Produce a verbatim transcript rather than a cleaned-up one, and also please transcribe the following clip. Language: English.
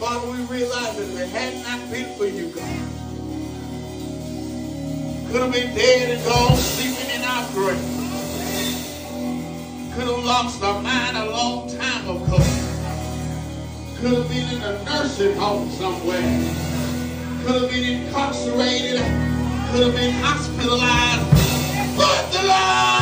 Father, we realize that if it had not been for you, God, could have been dead and gone, sleeping in our grave. Could have lost our mind a long time ago. Could have been in a nursing home somewhere. Could have been incarcerated. Could have been hospitalized. But the Lord